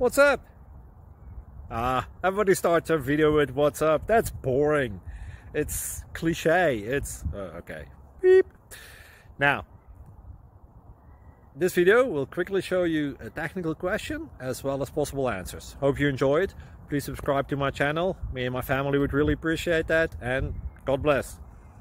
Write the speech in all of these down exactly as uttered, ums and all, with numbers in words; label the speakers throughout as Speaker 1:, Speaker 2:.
Speaker 1: What's up? Ah, everybody starts their video with what's up. That's boring. It's cliche. It's uh, okay. Beep. Now, this video will quickly show you a technical question as well as possible answers. Hope you enjoyed. Please subscribe to my channel. Me and my family would really appreciate that, and God bless.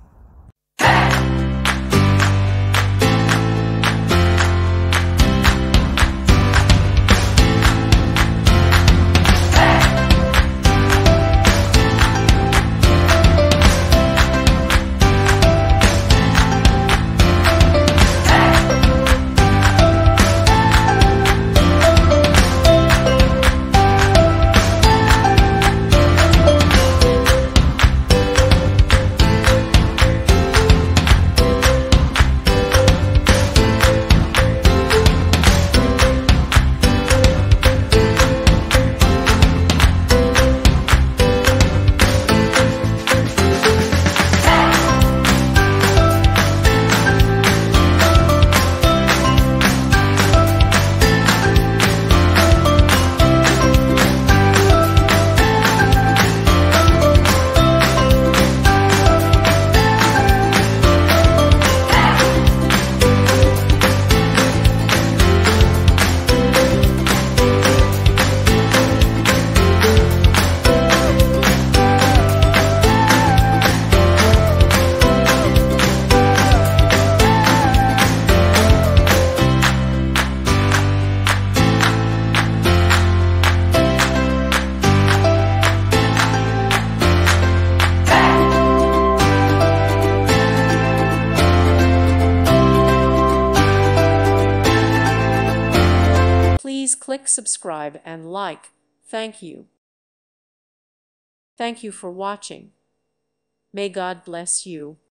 Speaker 2: Please click subscribe and like. Thank you. Thank you for watching. May God bless you.